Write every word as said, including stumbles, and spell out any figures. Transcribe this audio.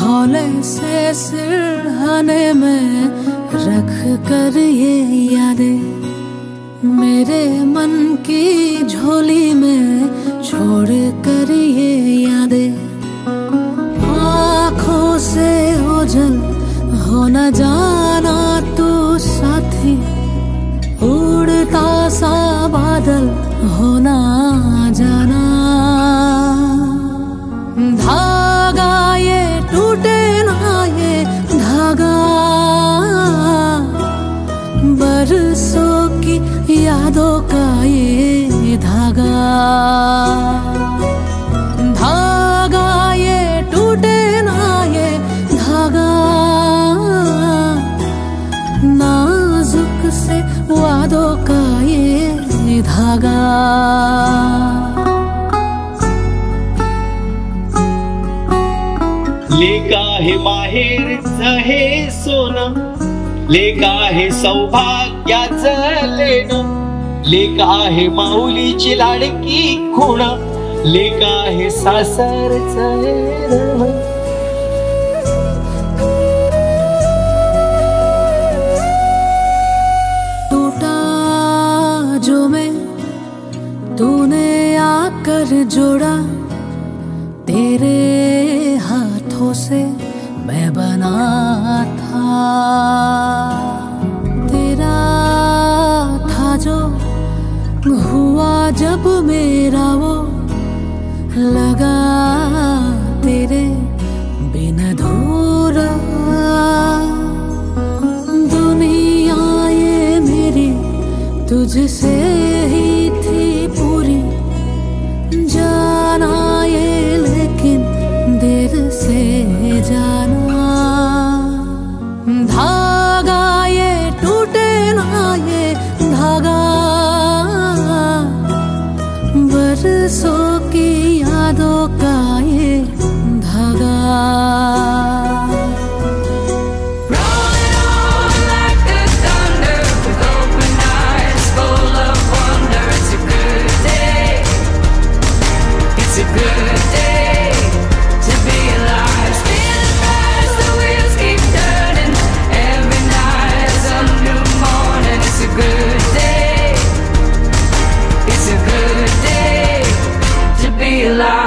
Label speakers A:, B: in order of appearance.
A: हौले से सिरहाने में रख कर ये यादें मेरे मन की झोली में छोड़ कर ये यादें आँखों से ओझल हो न जाना तू साथी उड़ता सा बादल हो ना जाना धागा ये टूटे ना ये धागा बरसों की यादों का ये धागा धागा ये टूटे ना ये धागा नाजुक से वादों का ये धागा
B: लेका हे माहेरचं हे सोनं लेका हे सौभाग्याचं लेणं लेका हे माऊलीची लाडकी खूण लेका हे सासरचं रण
A: टूटा जो मैं तूने आकर जोड़ा तेरे हाथों से मैं बना था तेरा था जो हुआ जब मेरा वो लगा तेरे बिन अधूरा दुनिया ये मेरी तुझसे ही थी पूरी जाना ये लेकिन देर से जाना धागा ये टूटे ना ये धागा बरसों की यादों का ये धागा
C: Alive.